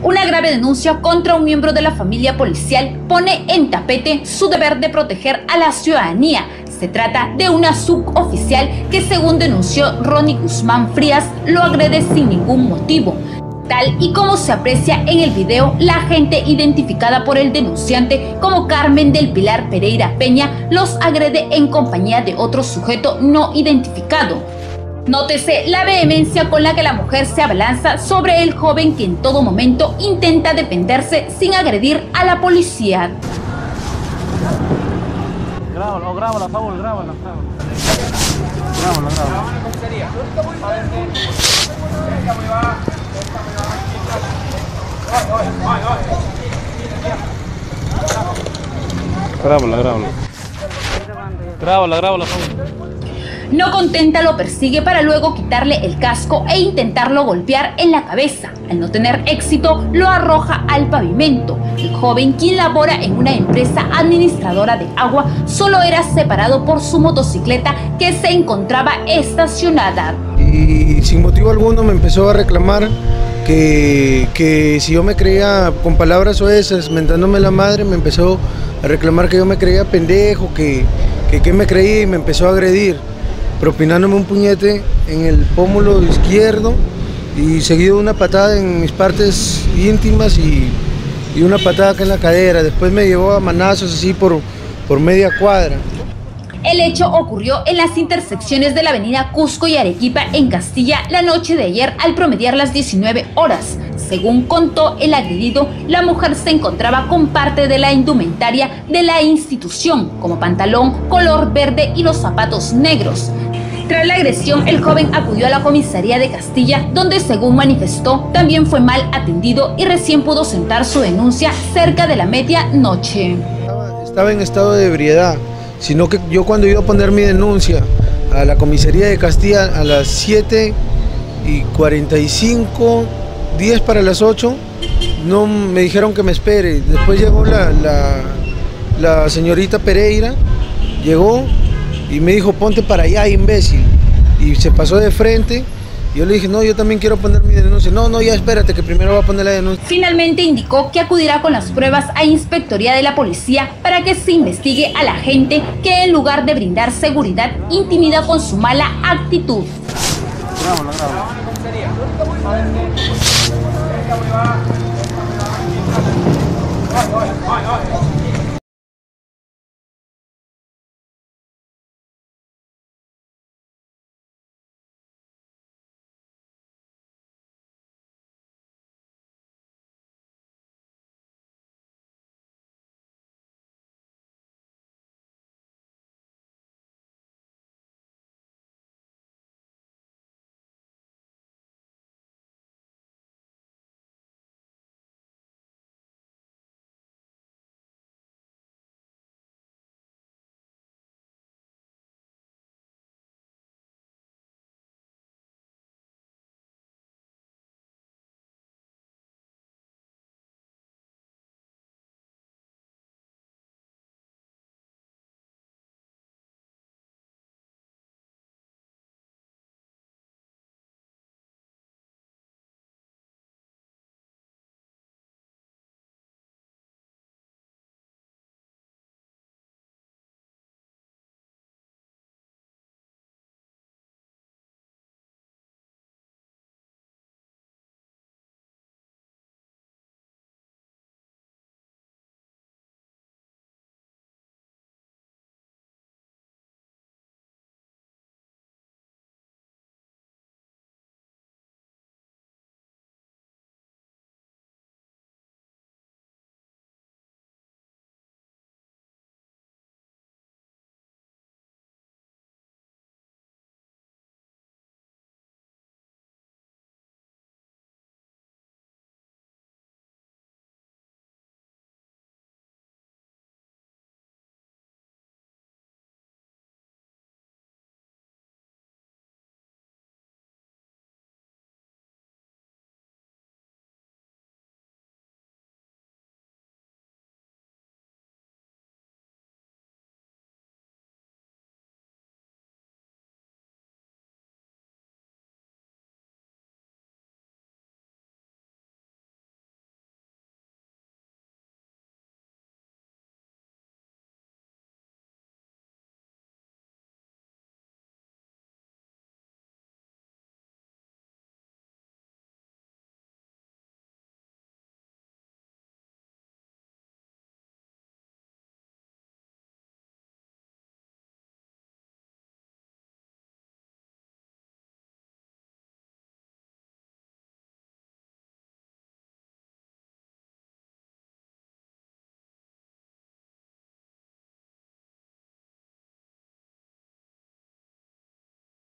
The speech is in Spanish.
Una grave denuncia contra un miembro de la familia policial pone en tapete su deber de proteger a la ciudadanía. Se trata de una suboficial que, según denunció Ronnie Guzmán Frías, lo agrede sin ningún motivo. Tal y como se aprecia en el video, la agente, identificada por el denunciante como Carmen del Pilar Pereira Peña, los agrede en compañía de otro sujeto no identificado. Nótese la vehemencia con la que la mujer se abalanza sobre el joven, que en todo momento intenta defenderse sin agredir a la policía. Grábala, Saúl, grábala. Grábala, Saúl. No contenta, lo persigue para luego quitarle el casco e intentarlo golpear en la cabeza. Al no tener éxito, lo arroja al pavimento. El joven, quien labora en una empresa administradora de agua, solo era separado por su motocicleta, que se encontraba estacionada. Y sin motivo alguno me empezó a reclamar que si yo me creía, con palabras oesas, mentándome la madre, me empezó a reclamar que yo me creía pendejo, que me creía, y me empezó a agredir, propinándome un puñete en el pómulo izquierdo y seguido de una patada en mis partes íntimas y una patada acá en la cadera. Después me llevó a manazos así por media cuadra. El hecho ocurrió en las intersecciones de la avenida Cusco y Arequipa en Castilla la noche de ayer, al promediar las 19 horas. Según contó el agredido, la mujer se encontraba con parte de la indumentaria de la institución, como pantalón color verde y los zapatos negros. Tras la agresión, el joven acudió a la comisaría de Castilla, donde, según manifestó, también fue mal atendido y recién pudo sentar su denuncia cerca de la medianoche. Estaba en estado de ebriedad, sino que yo, cuando iba a poner mi denuncia a la comisaría de Castilla a las 7:45, 10 para las 8, no me dijeron que me espere. Después llegó la señorita Pereira, llegó y me dijo: ponte para allá, imbécil. Y se pasó de frente. Yo le dije: no, yo también quiero poner mi denuncia. No, ya espérate, que primero va a poner la denuncia. Finalmente indicó que acudirá con las pruebas a Inspectoría de la Policía para que se investigue a la gente que, en lugar de brindar seguridad, intimida con su mala actitud. Grábala.